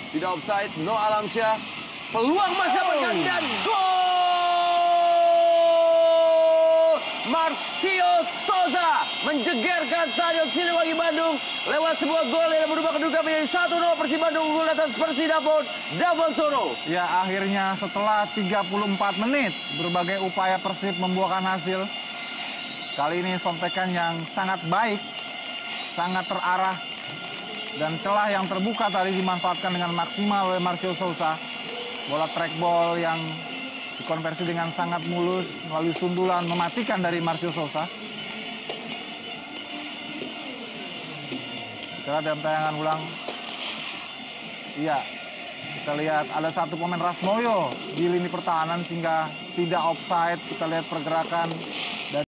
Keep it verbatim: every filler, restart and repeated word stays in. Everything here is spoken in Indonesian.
Tidak offside, No Alamsyah. Peluang masih dapatkan dan gol! Marcio Souza menjegerkan Stadion Siliwangi Bandung lewat sebuah gol yang berubah kedudukan menjadi satu nol. Persib Bandung unggul atas Persidapon Davon Soro. Ya, akhirnya setelah tiga puluh empat menit berbagai upaya Persib membuahkan hasil. Kali ini sontekan yang sangat baik, sangat terarah, dan celah yang terbuka tadi dimanfaatkan dengan maksimal oleh Marcio Souza. Bola track ball yang dikonversi dengan sangat mulus melalui sundulan mematikan dari Marcio Souza. Kita lihat dalam tayangan ulang. Iya, kita lihat ada satu pemain Rasmoyo di lini pertahanan sehingga tidak offside. Kita lihat pergerakan